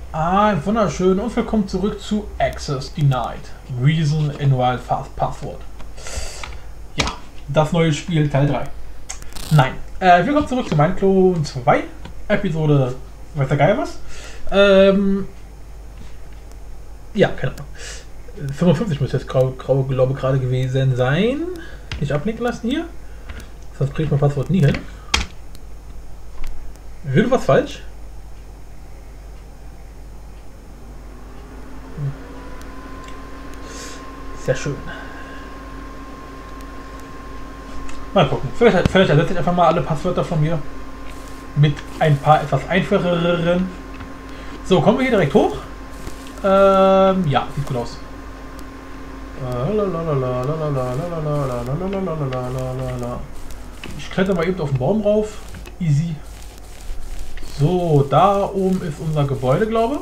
Wunderschön und willkommen zurück zu Access Denied. Reason Invalid Fast Password. Ja, das neue Spiel Teil 3. Nein, willkommen zurück zu Mineclone 2, Episode, weiß der Geier was? Ja, keine Ahnung. 55 muss jetzt graue Glaube gerade gewesen sein. Nicht ablenken lassen hier. Sonst kriege ich mein Passwort nie hin. Will was falsch? Sehr schön. Mal gucken. Vielleicht ersetze ich einfach mal alle Passwörter von mir mit ein paar etwas einfacheren. So, kommen wir hier direkt hoch? Ja, sieht gut aus. Ich kletter mal eben auf den Baum rauf. Easy. So, da oben ist unser Gebäude, glaube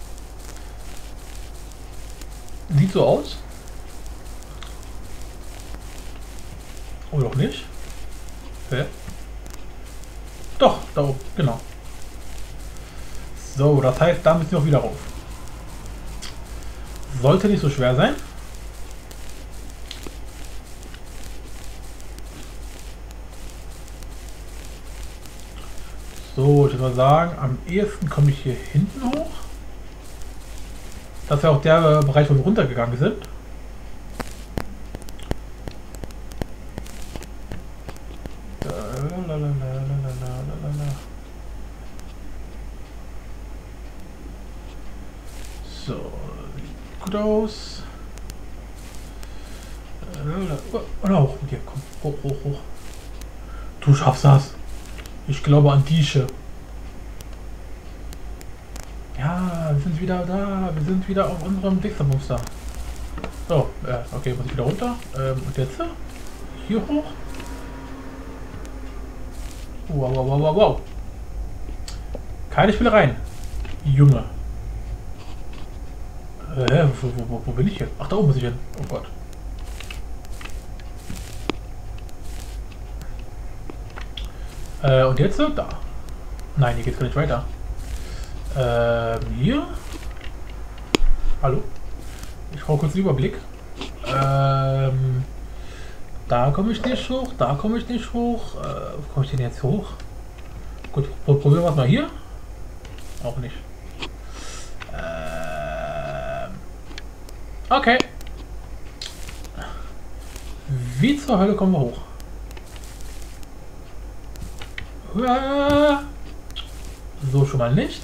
ich. Sieht so aus. Oder auch nicht? Hä? Doch, da oben, genau. So, das heißt, da müssen wir auch wieder rauf. Sollte nicht so schwer sein. So, ich würde mal sagen, am ehesten komme ich hier hinten hoch. Das ist ja auch der Bereich, wo wir runtergegangen sind. So, sieht gut aus. Hoch mit dir, komm, hoch. Du schaffst das. Ich glaube an Diesche. Ja, wir sind wieder da. Wir sind wieder auf unserem Dixermuster. So, okay, muss ich wieder runter. Und jetzt hier hoch. Wow. Keine Spielereien. Junge. Wo bin ich hier? Ach, da oben muss ich hin. Oh Gott. Und jetzt da. Nein, hier geht's gar nicht weiter. Hier. Hallo? Ich brauche kurz einen Überblick. Da komme ich nicht hoch, da komme ich nicht hoch. Wo komme ich denn jetzt hoch? Gut, probieren wir es mal hier. Auch nicht. Okay. Wie zur Hölle kommen wir hoch? So schon mal nicht.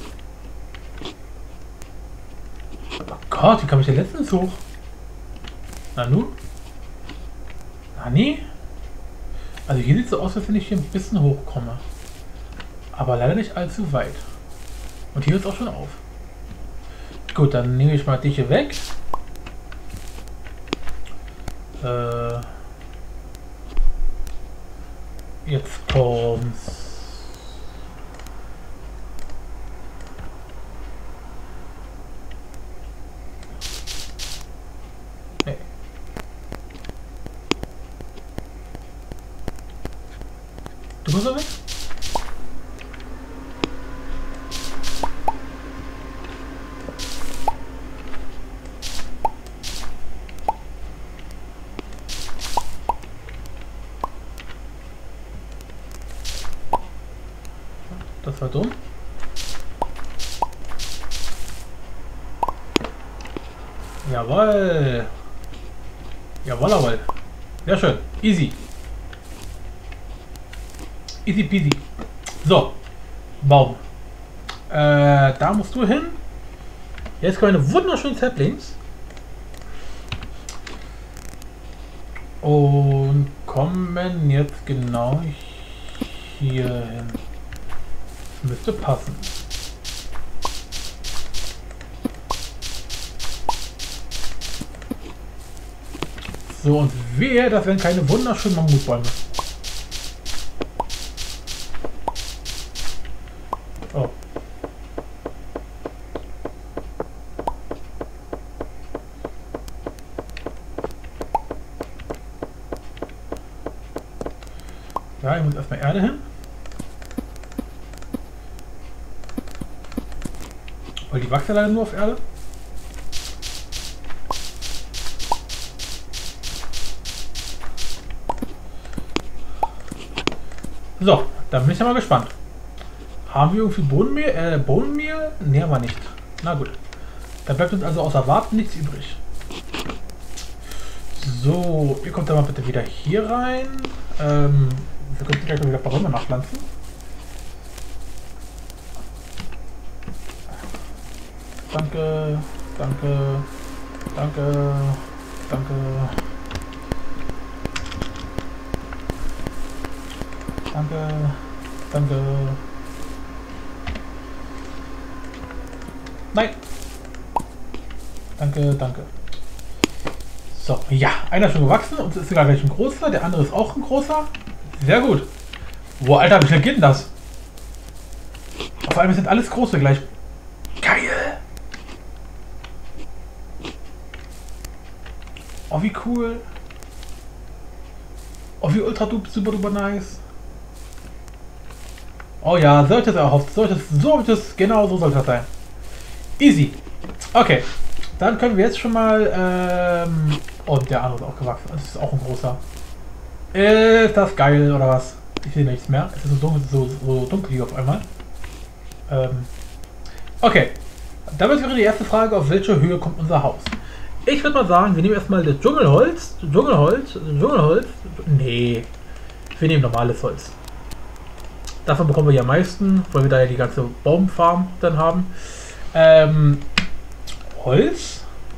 Oh Gott, wie kam ich denn letztens hoch? Na nun? Nee. Also hier sieht es so aus, als wenn ich hier ein bisschen hochkomme. Aber leider nicht allzu weit. Und hier hört es auch schon auf. Gut, dann nehme ich mal dich hier weg. Jetzt kommt's. Nee. Du musst doch weg? Das war dumm. Jawohl. Jawohl. Sehr schön. Easy. Easy peasy. So. Baum. Da musst du hin. Jetzt kommen eine wunderschönen Saplings. Und kommen jetzt genau hier hin. Müsste passen. So, und wehe, das wären keine wunderschönen Mammutbäume. Oh. Ja, ich muss erstmal Erde hin. Weil die wachsen leider nur auf Erde. So, dann bin ich ja mal gespannt. Haben wir irgendwie Bohnenmehl? Ne, haben wir nicht. Na gut. Da bleibt uns also außer Warten nichts übrig. So, ihr kommt dann mal bitte wieder hier rein. Wir können gleich mal wieder ein paar Bäume nachpflanzen. Danke, danke, danke, danke. Danke, danke. Nein. Danke, danke. So, ja, einer ist schon gewachsen und ist sogar gleich ein großer, der andere ist auch ein großer. Sehr gut. Boah, Alter, wie schnell geht denn das? Vor allem sind alles große gleich. Geil! Oh, wie cool. Oh, wie ultra super duper nice. Oh ja, sollte es erhofft. Genau so sollte das sein. Easy. Okay. Dann können wir jetzt schon mal, oh, der andere ist auch gewachsen. Das ist auch ein großer. Ist das geil, oder was? Ich sehe nichts mehr. Es ist so dunkel hier auf einmal. Okay. Damit wäre die erste Frage, auf welche Höhe kommt unser Haus? Ich würde mal sagen, wir nehmen erstmal das Dschungelholz. Nee. Wir nehmen normales Holz. Davon bekommen wir ja am meisten, weil wir da ja die ganze Baumfarm dann haben. Holz.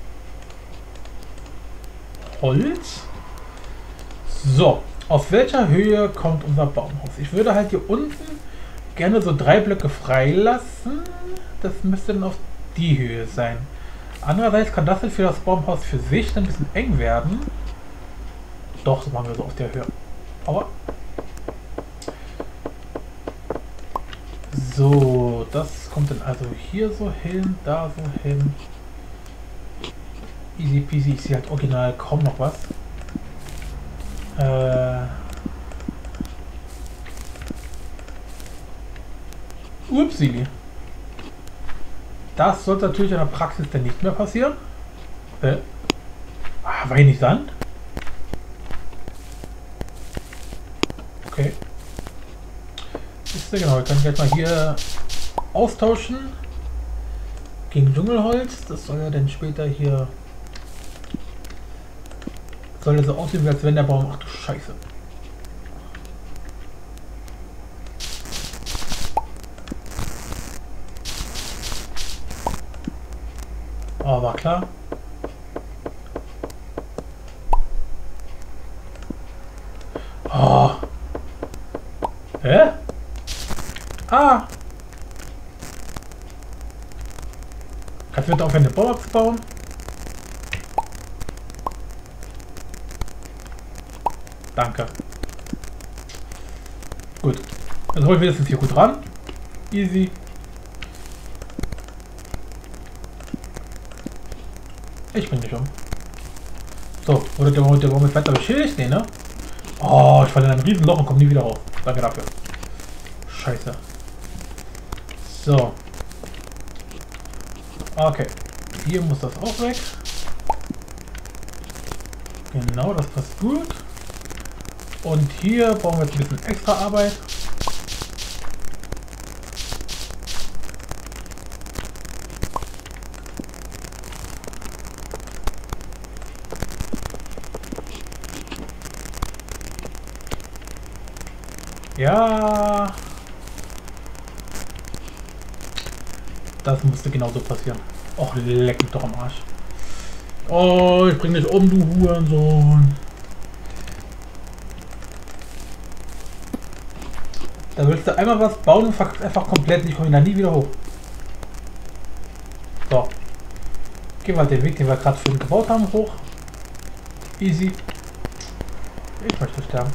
So, auf welcher Höhe kommt unser Baumhaus? Ich würde halt hier unten gerne so 3 Blöcke freilassen. Das müsste dann auf die Höhe sein. Andererseits kann das für das Baumhaus für sich ein bisschen eng werden. Doch, so machen wir so auf der Höhe. Aber so, das kommt dann also hier so hin, da so hin. Easy peasy, ich sehe halt original kaum noch was. Upsili. Das sollte natürlich in der Praxis dann nicht mehr passieren. War hier nicht Sand? Okay. Ist ja genau, wir können gleich mal hier austauschen gegen Dschungelholz. Das soll ja dann später hier. Soll so aussehen, als wenn der Baum. Ach du Scheiße. Oh, war klar. Oh. Hä? Ah. Kannst du bitte aufhören, den Baum abzubauen? Danke. Gut. Also holen wir das jetzt hier gut ran. Easy. Ich bring dich um. So, wurde der Baum jetzt weiter beschädigt? Nee, ne? Oh, ich falle in ein Riesenloch und komme nie wieder raus. Danke dafür. Scheiße. So. Okay. Hier muss das auch weg. Genau, das passt gut. Und hier brauchen wir jetzt ein bisschen extra Arbeit. Ja. Das musste genauso passieren. Och, leck mich doch am Arsch. Oh, ich bring dich um, du Hurensohn. Da willst du einmal was bauen und verkackst einfach komplett. Ich komme da nie wieder hoch. So. Gehen wir den Weg, den wir gerade für ihn gebaut haben, hoch. Easy. Ich möchte sterben.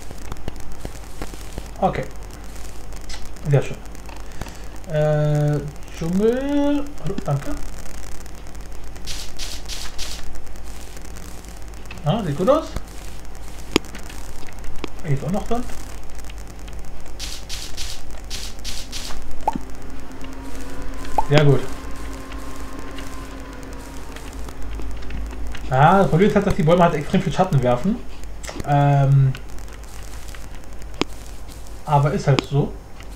Okay. Sehr schön. Dschungel. Hallo, danke. Ah, sieht gut aus. Hier ist auch noch drin. Sehr gut. Ja, das Problem ist halt, dass die Bäume halt extrem viel Schatten werfen. Aber ist halt so.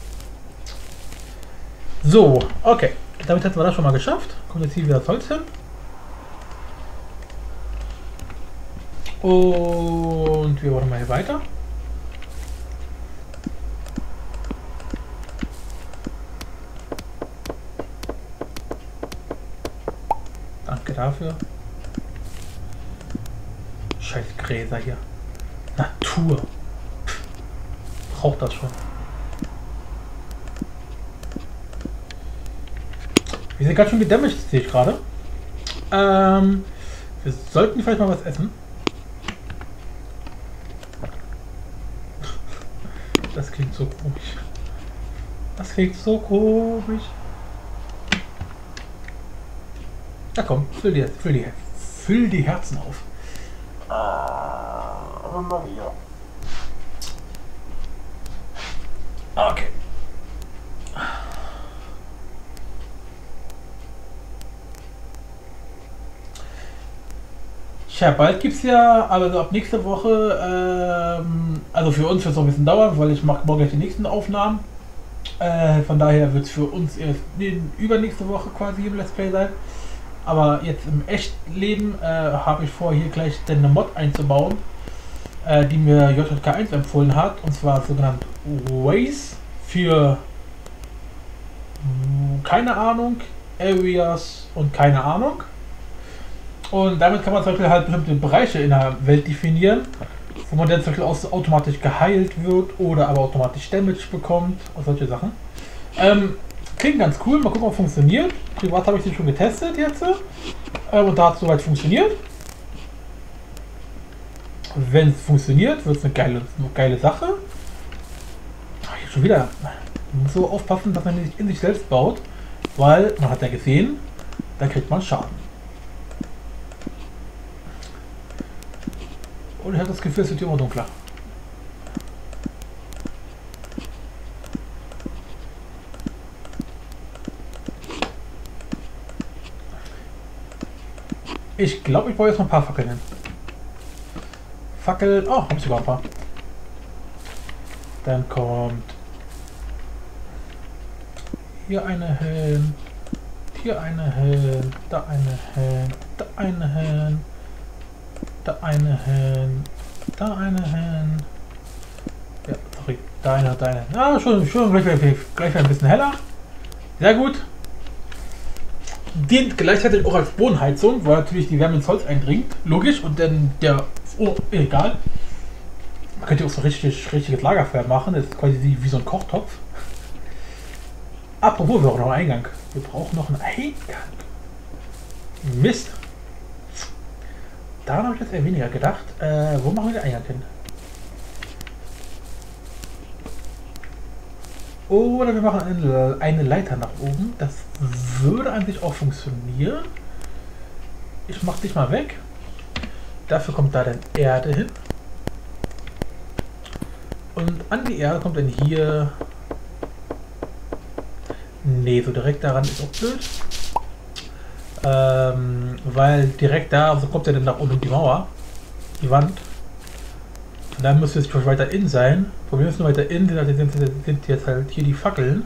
So, okay. Damit hätten wir das schon mal geschafft. Kommt jetzt hier wieder das Holz hin. Und wir wollen mal hier weiter. Danke dafür. Scheiß Gräser hier. Natur. Braucht das schon. Wir sind ganz schön gedamaged, sehe ich gerade. Wir sollten vielleicht mal was essen. Das klingt so komisch. Das klingt so komisch. Na komm, füll die Herzen auf. Maria. Okay. Tja, bald gibt's ja, also ab nächste Woche, also für uns wird es noch ein bisschen dauern, weil ich mache morgen gleich die nächsten Aufnahmen. Von daher wird es für uns erst übernächste Woche quasi im Let's Play sein. Aber jetzt im echten Leben habe ich vor, hier gleich eine Mod einzubauen, die mir JK1 empfohlen hat, und zwar sogenannt Ways für keine Ahnung, Areas und keine Ahnung. Und damit kann man zum Beispiel halt bestimmte Bereiche in der Welt definieren, wo man dann zum Beispiel auch automatisch geheilt wird oder aber automatisch Damage bekommt und solche Sachen. Klingt ganz cool, mal gucken, ob es funktioniert. Privat habe ich sie schon getestet jetzt und da hat es soweit funktioniert. Wenn es funktioniert, wird es eine geile Sache. Ach, hier schon wieder. Man muss so aufpassen, dass man nicht in sich selbst baut, weil man hat ja gesehen, da kriegt man Schaden. Und ich habe das Gefühl, es wird immer dunkler. Ich glaube, ich brauche jetzt noch ein paar Fackeln hin. Fackel. Oh, habe ich sogar ein paar. Dann kommt hier eine hin. Hier eine hin. Da eine hin. Da eine hin. Da eine hin. Da eine hin. Ja, sorry. Da eine, da eine. Ah, schon gleich ein bisschen heller. Sehr gut. Dient gleichzeitig auch als Bodenheizung, weil natürlich die Wärme ins Holz eindringt. Logisch. Und dann der... Oh, egal. Man könnte auch so richtiges Lagerfeuer machen. Das ist quasi wie so ein Kochtopf. Apropos, wir brauchen noch einen Eingang. Wir brauchen noch einen Eingang. Mist. Daran habe ich jetzt eher weniger gedacht. Wo machen wir den Eingang hin? Oder wir machen eine Leiter nach oben. Das würde an sich auch funktionieren. Ich mache dich mal weg. Dafür kommt da dann Erde hin. Und an die Erde kommt dann hier... Nee, so direkt daran ist auch blöd. Weil direkt da, so kommt er dann nach oben die Mauer, die Wand. Und dann müsste es weiter in sein. Problem ist nur weiter in, sind jetzt halt hier die Fackeln.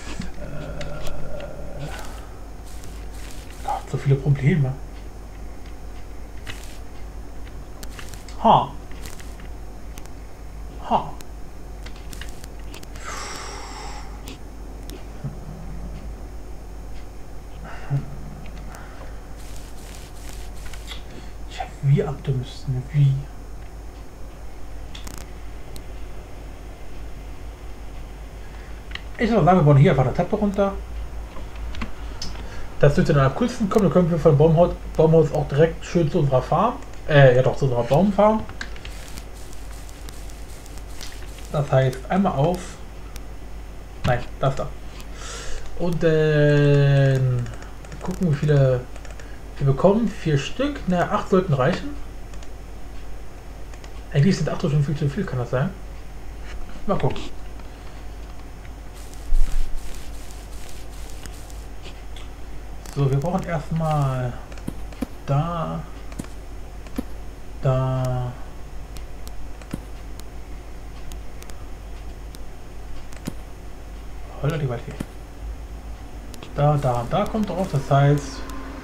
Gott, so viele Probleme. Ha. Ha. Wir abdünsten, wie? Ich würde sagen, wir bauen hier einfach eine Treppe runter. Das dürfte dann am coolsten kommen. Dann können wir von Baumhaus auch direkt schön zu unserer Farm. Ja doch, zu unserer Baumfarm. Das heißt, einmal auf. Nein, das da. Und dann gucken, wie viele wir bekommen. 4 Stück. Na, 8 sollten reichen. Eigentlich sind 8 schon viel zu viel, kann das sein? Mal gucken. So, wir brauchen erstmal da Da. Holla die Waldfee. Da kommt drauf, das heißt.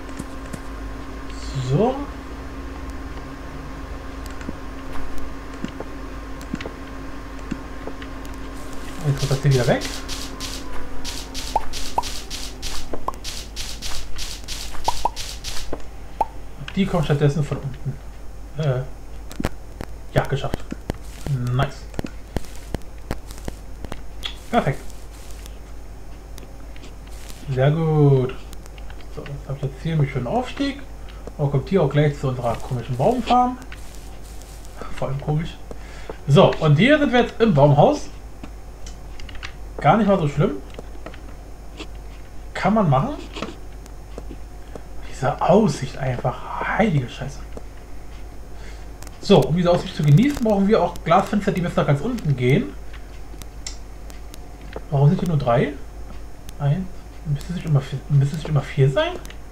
So. Jetzt wird das hier wieder weg. Die kommt stattdessen von unten. Ja, geschafft. Nice. Perfekt. Sehr gut. So, jetzt habe ich jetzt hier einen schönen Aufstieg. Und kommt hier auch gleich zu unserer komischen Baumfarm. Vor allem komisch. So, und hier sind wir jetzt im Baumhaus. Gar nicht mal so schlimm. Kann man machen. Diese Aussicht einfach. Heilige Scheiße. So, um diese Aussicht zu genießen, brauchen wir auch Glasfenster, die bis nach ganz unten gehen. Warum sind hier nur 3? 1. Müsste es nicht immer 4 sein?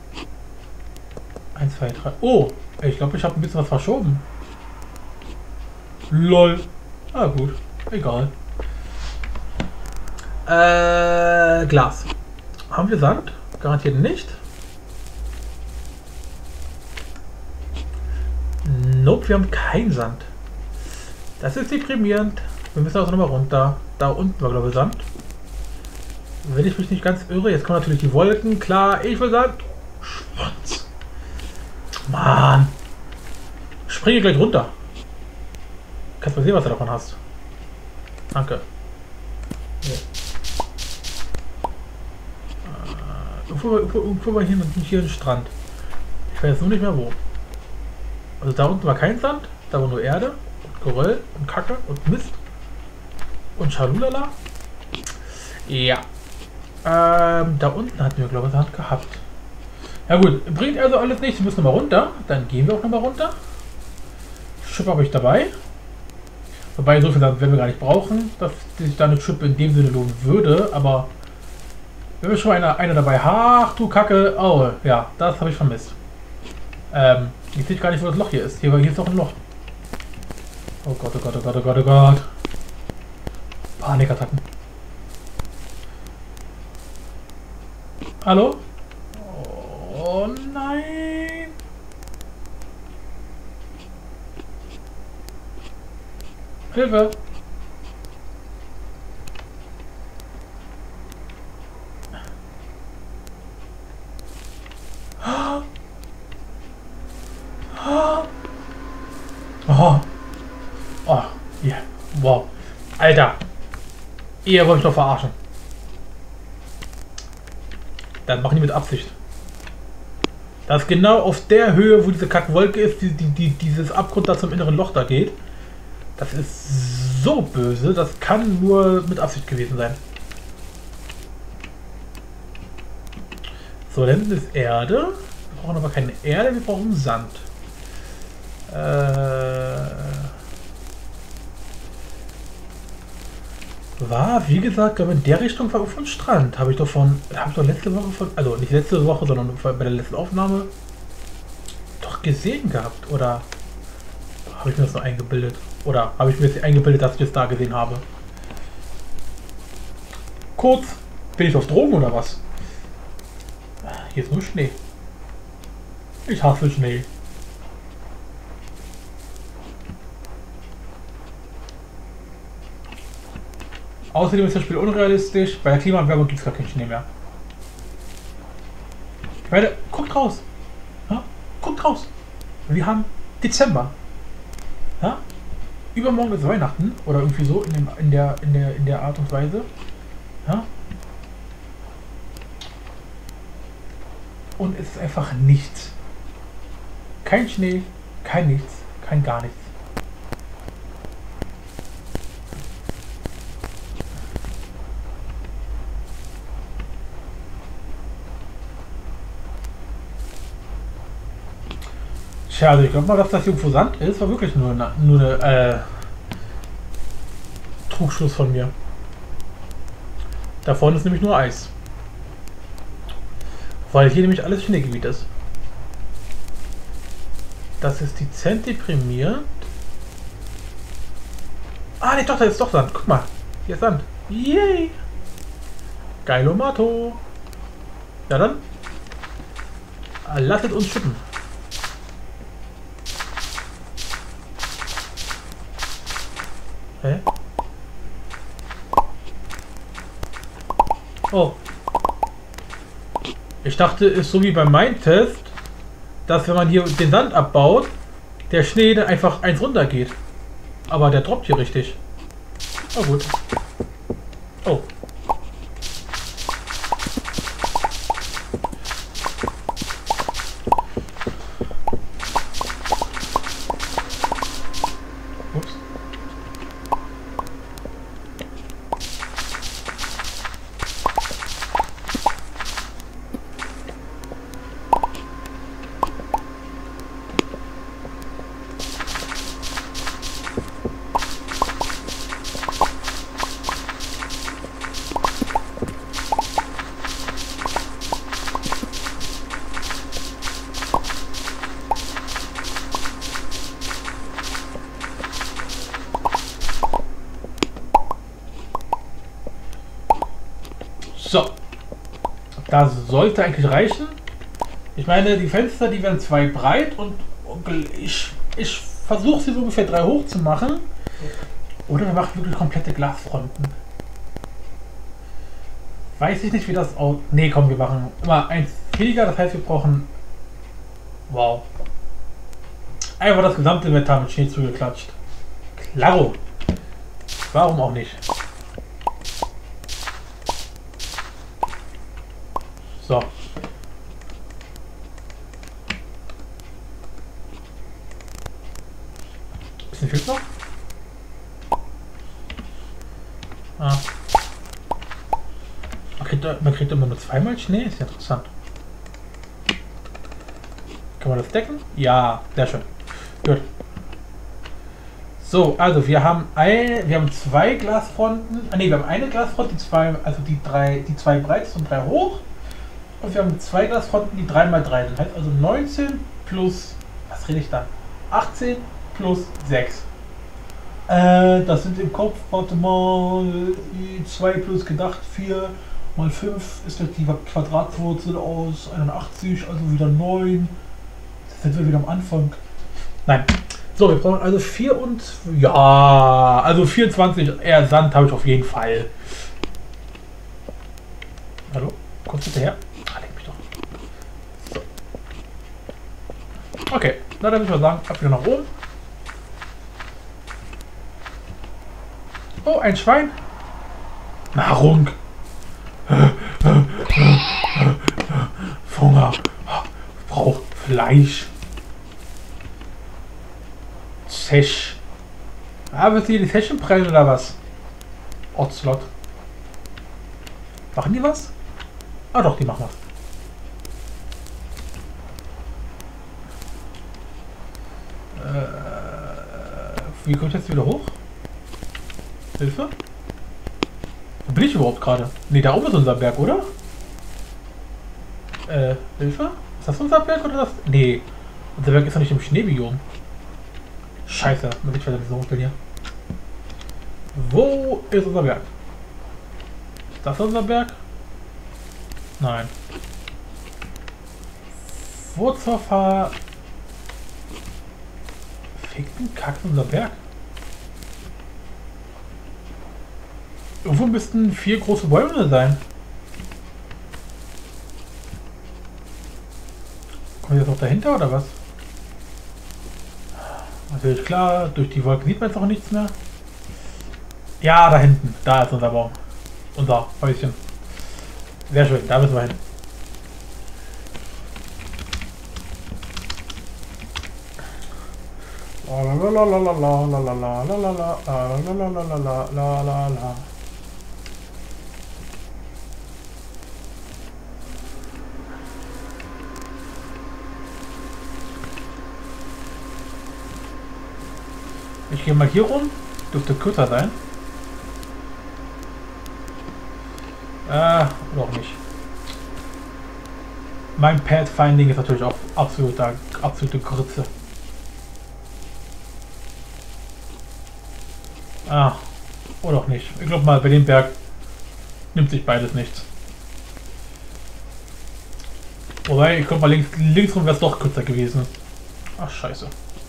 1, 2, 3. Oh, ich glaube, ich habe ein bisschen was verschoben. LOL. Ah gut, egal. Glas. Haben wir Sand? Garantiert nicht. Nope, wir haben keinen Sand. Das ist deprimierend. Wir müssen also nochmal runter. Da unten war, glaube ich, Sand. Wenn ich mich nicht ganz irre, jetzt kommen natürlich die Wolken. Klar, ich will Sand. Schwanz. Mann. Springe gleich runter. Kannst mal sehen, was du davon hast. Danke. Ja. Irgendwo war hier ein Strand. Ich weiß jetzt nur nicht mehr wo. Also da unten war kein Sand, da war nur Erde und Geröll und Kacke und Mist und Schalulala. Ja. Da unten hatten wir, glaube ich, Sand gehabt. Ja gut, bringt also alles nichts. Wir müssen nochmal runter. Dann gehen wir auch nochmal runter. Schippe habe ich dabei. Wobei, so viel Sand werden wir gar nicht brauchen, dass sich da eine Schippe in dem Sinne lohnen würde. Aber wenn wir schon mal eine dabei haben, ach du Kacke. Oh, ja, das habe ich vermisst. Jetzt sehe ich gar nicht, wo das Loch hier ist. Hier ist doch ein Loch. Oh Gott, oh Gott, oh Gott, oh Gott, oh Gott. Panikattacken. Hallo? Oh nein. Hilfe. Oh. Oh. Yeah. Wow. Alter. Ihr wollt mich doch verarschen. Das machen die mit Absicht. Das ist genau auf der Höhe, wo diese Kackwolke ist, dieses Abgrund da zum inneren Loch da geht. Das ist so böse, das kann nur mit Absicht gewesen sein. So, dann ist Erde. Wir brauchen aber keine Erde, wir brauchen Sand. War, wie gesagt, glaube in der Richtung war auf dem Strand. Habe ich doch letzte Woche also nicht letzte Woche, sondern bei der letzten Aufnahme doch gesehen gehabt. Oder habe ich mir das nur eingebildet? Oder habe ich mir jetzt eingebildet, dass ich das da gesehen habe? Kurz, bin ich auf Drogen oder was? Hier ist nur Schnee. Ich hasse Schnee. Außerdem ist das Spiel unrealistisch. Bei der Klimaerwärmung gibt es gar keinen Schnee mehr. Leute, guckt raus. Ja? Guckt raus. Wir haben Dezember. Ja? Übermorgen ist Weihnachten. Oder irgendwie so in der Art und Weise. Ja? Und es ist einfach nichts. Kein Schnee, kein nichts, kein gar nichts. Tja, also ich glaube mal, dass das irgendwo Sand ist, war wirklich nur eine Trugschluss von mir. Da vorne ist nämlich nur Eis. Weil hier nämlich alles Schneegebiet ist. Das ist dezent deprimierend. Ah, nee, doch, da ist doch Sand. Guck mal. Hier ist Sand. Yay! Geilomato. Ja dann. Lasset uns schippen. Hä? Oh. Ich dachte, ist so wie beim Mindtest, dass wenn man hier den Sand abbaut, der Schnee dann einfach eins runter geht. Aber der droppt hier richtig. Oh gut. Oh. Ups. So. Das sollte eigentlich reichen. Ich meine, die Fenster, die werden 2 breit und ich versuche sie so ungefähr 3 hoch zu machen. Oder wir machen wirklich komplette Glasfronten. Weiß ich nicht, wie das aus... Nee, komm, wir machen immer eins weniger. Das heißt, wir brauchen... Wow. Einfach das gesamte Wetter mit Schnee zugeklatscht. Klaro. Warum auch nicht? So. Bisschen fehlt noch? Ah. Man kriegt immer nur 2-mal Schnee, ist ja interessant. Kann man das decken? Ja, sehr schön. Gut. So, also wir haben 2 Glasfronten. Ah ne, wir haben eine Glasfront, die 2, also die 2 breit und 3 hoch. Und wir haben 2 Glasfronten, die 3x3 sind. Heißt also 19 plus, was rede ich da? 18 plus 6. Das sind im Kopf, warte mal, 2 plus gedacht, 4 mal 5 ist halt die Quadratwurzel aus 81, also wieder 9. Das sind wir wieder am Anfang. Nein. So, wir brauchen also 4 und, ja, also 24, eher Sand habe ich auf jeden Fall. Hallo? Kommst du hinterher? Okay, na dann würde ich mal sagen, ab wieder nach oben. Oh, ein Schwein. Nahrung. Hunger. Braucht Fleisch. Zesch. Ah, willst du hier die Zechen prellen oder was? Otzlot. Machen die was? Ah doch, die machen was. Wie komme ich jetzt wieder hoch? Hilfe? Wo bin ich überhaupt gerade? Ne, da oben ist unser Berg, oder? Hilfe? Ist das unser Berg oder das? Nee. Unser Berg ist doch nicht im Schneebiom. Scheiße, man sieht weiter so hoch hier. Wo ist unser Berg? Ist das unser Berg? Nein. Wo zur verfickten Kack unser Berg? Irgendwo müssten 4 große Bäume sein. Kommt jetzt noch dahinter oder was? Natürlich klar, durch die Wolken sieht man jetzt auch nichts mehr. Ja, da hinten, da ist unser Baum. Unser Häuschen. Sehr schön, da müssen wir hin. Ich gehe mal hier rum, dürfte kürzer sein. Noch nicht. Mein Pathfinding ist natürlich auch absolute Grütze. Ah, oder auch nicht. Ich glaube mal, bei dem Berg nimmt sich beides nichts. Wobei, ich glaube mal, links rum wäre es doch kürzer gewesen. Ach, scheiße.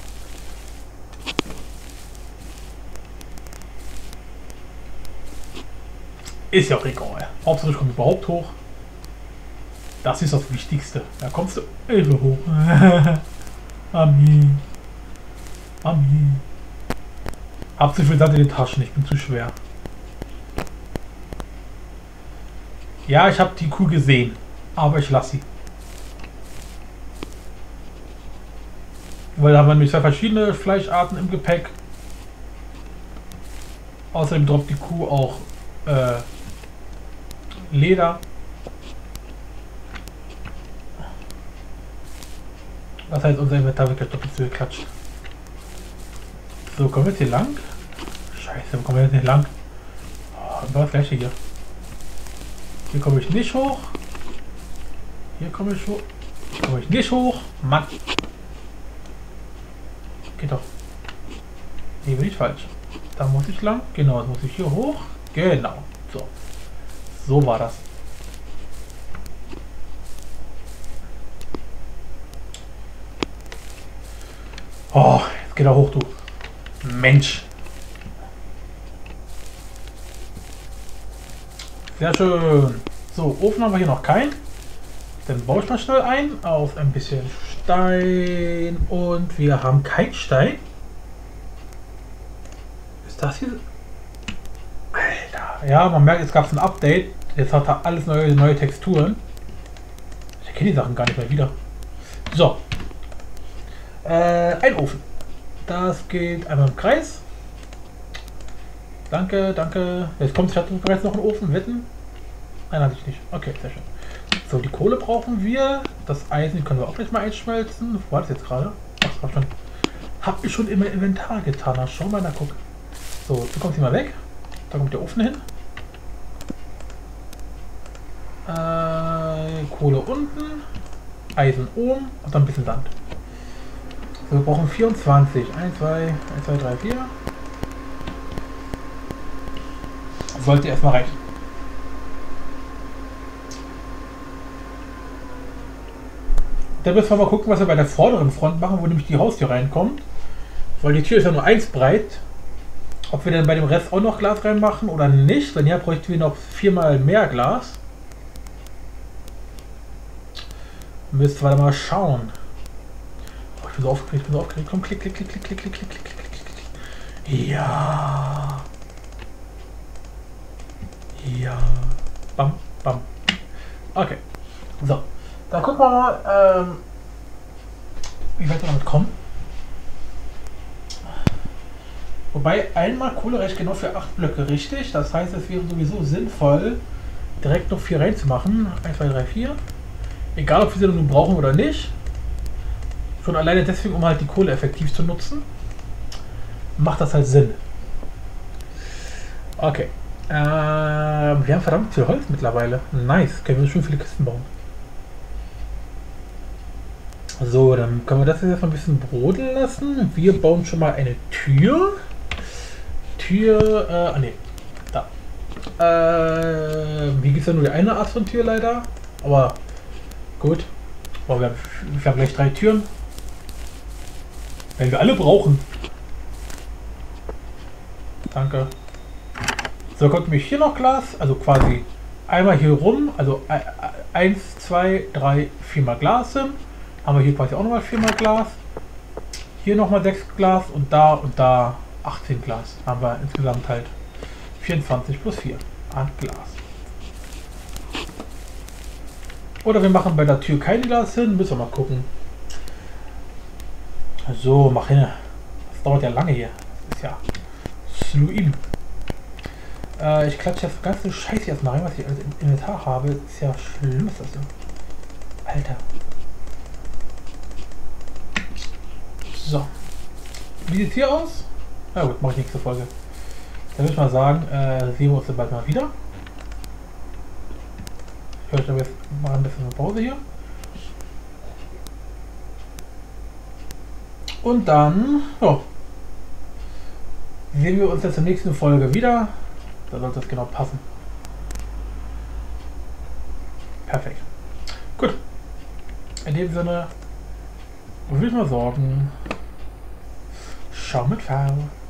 Ist ja auch egal. Hauptsache ich komme überhaupt hoch. Das ist das Wichtigste. Da kommst du Elbe hoch. Ami. Ami. Hab zu viel Sand in den Taschen, ich bin zu schwer. Ja, ich habe die Kuh gesehen, aber ich lasse sie. Weil da haben wir nämlich zwei verschiedene Fleischarten im Gepäck. Außerdem droppt die Kuh auch Leder. Das heißt, unser Inventar wird gleich doppelt so geklatscht. So, kommen wir jetzt hier lang? Scheiße, wo kommen wir jetzt nicht lang? Oh, das gleiche hier. Hier komme ich nicht hoch. Hier komme ich hoch. Hier komme ich nicht hoch. Mann. Geht doch. Hier bin ich falsch. Da muss ich lang. Genau, jetzt muss ich hier hoch. Genau. So. So war das. Oh, jetzt geht er hoch, du. Mensch. Sehr schön. So, Ofen haben wir hier noch keinen. Dann baue ich mal schnell ein auf ein bisschen Stein. Und wir haben keinen Stein. Ist das hier? Alter. Ja, man merkt, jetzt gab es ein Update. Jetzt hat er alles neue Texturen. Ich erkenne die Sachen gar nicht mehr wieder. So. Ein Ofen. Das geht einmal im Kreis. Danke, danke. Jetzt kommt bereits noch ein Ofen. Wetten? Nein, hatte ich nicht. Okay, sehr schön. So, die Kohle brauchen wir. Das Eisen können wir auch gleich mal einschmelzen. Wo war das jetzt gerade? Ach, hab ich schon in mein Inventar getan. Na, schau mal, da guck. So, du kommst hier mal weg. Da kommt der Ofen hin. Kohle unten. Eisen oben und dann ein bisschen Sand. So, wir brauchen 24. 1, 2, 3, 4. Sollte erstmal reichen. Dann müssen wir mal gucken, was wir bei der vorderen Front machen, wo nämlich die Haustür reinkommt. Weil die Tür ist ja nur 1 breit. Ob wir dann bei dem Rest auch noch Glas reinmachen oder nicht. Wenn ja, bräuchten wir noch 4-mal mehr Glas. Müsst wir mal schauen. Oh, ich bin so aufgeregt, Komm, klick. Ja. Ja. Bam, bam. Okay. So. Dann gucken wir mal, wie weit wir damit kommen. Wobei einmal Kohle reicht genau für 8 Blöcke, richtig? Das heißt, es wäre sowieso sinnvoll, direkt noch 4 reinzumachen. 1, 2, 3, 4. Egal, ob wir sie nun brauchen oder nicht. Schon alleine deswegen, um halt die Kohle effektiv zu nutzen, macht das halt Sinn. Okay. Wir haben verdammt viel Holz mittlerweile. Nice. Können wir schon viele Kisten bauen. So, dann können wir das jetzt ein bisschen brodeln lassen. Wir bauen schon mal eine Tür. Ne. Da. Hier gibt es ja nur die eine Art von Tür leider. Aber gut. Aber wir haben gleich 3 Türen. Wenn wir alle brauchen. Danke. So, kommt nämlich hier noch Glas. Also quasi einmal hier rum. Also 1, 2, 3, 4 mal Glas hin. Haben wir hier quasi auch nochmal 4-mal Glas. Hier nochmal 6 Glas und da 18 Glas. Haben wir insgesamt halt 24 plus 4 an Glas. Oder wir machen bei der Tür kein Glas hin. Müssen wir mal gucken. So, mach hin. Das dauert ja lange hier. Das ist ja Sluim. Ich klatsche jetzt ganz viel Scheiße erstmal rein, was ich alles im Inventar habe. Das ist ja schlimm, ist das so. Alter. So. Wie sieht es hier aus? Na gut, mache ich nächste Folge. Dann würde ich mal sagen, sehen wir uns dann bald mal wieder. Ich höre aber jetzt mal ein bisschen eine Pause hier. Und dann, ja, sehen wir uns jetzt in der nächsten Folge wieder. Da sollte das genau passen. Perfekt. Gut. In dem Sinne würde ich mal sagen, schau mit V.